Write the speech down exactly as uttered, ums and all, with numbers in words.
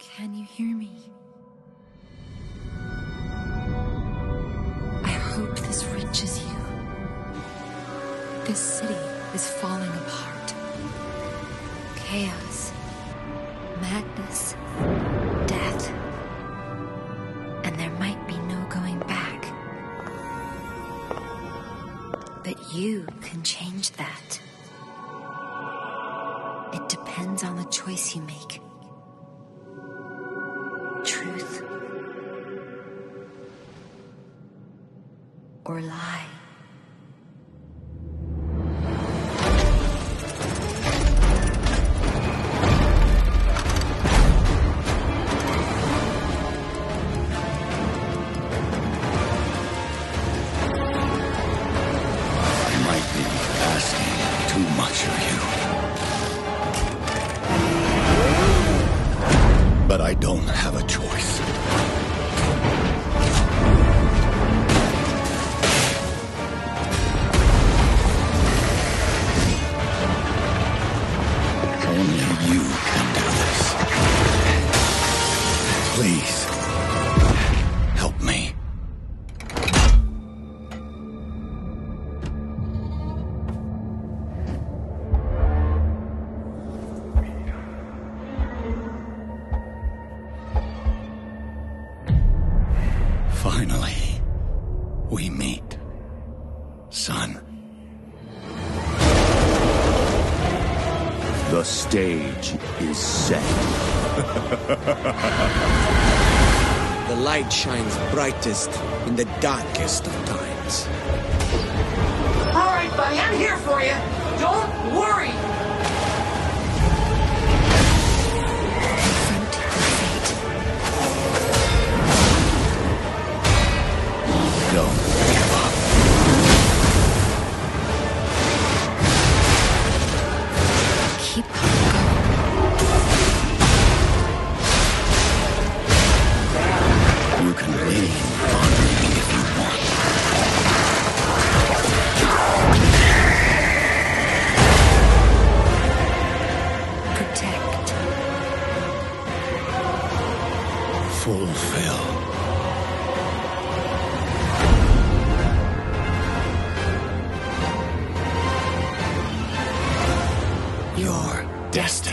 Can you hear me? I hope this reaches you. This city is falling apart. Chaos, madness, death. And there might be no going back. But you can change that. It depends on the choice you make. Truth or lie. But I don't have a choice. Only you can do this. Please, help me. Finally, we meet, son. The stage is set. The light shines brightest in the darkest of times. All right, buddy, I'm here for you. Don't worry. Don't give up. Keep going. You can lean on me if you want. Protect. Fulfill. Your destiny.